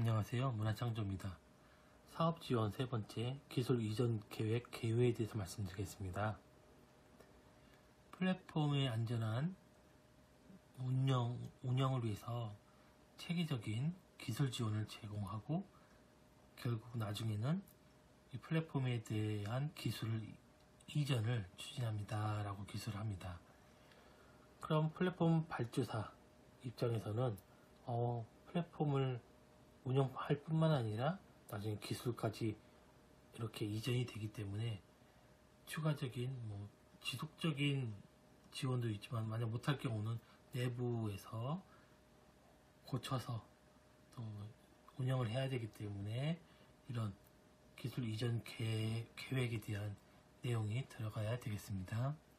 안녕하세요. 문화창조입니다. 사업지원 세 번째 기술 이전 계획 개요에 대해서 말씀드리겠습니다. 플랫폼의 안전한 운영을 위해서 체계적인 기술 지원을 제공하고 결국 나중에는 이 플랫폼에 대한 기술 이전을 추진합니다 라고 기술을 합니다. 그럼 플랫폼 발주사 입장에서는 플랫폼을 운영할 뿐만 아니라 나중에 기술까지 이렇게 이전이 되기 때문에 추가적인 지속적인 지원도 있지만 만약 못할 경우는 내부에서 고쳐서 또 운영을 해야 되기 때문에 이런 기술 이전 계획에 대한 내용이 들어가야 되겠습니다.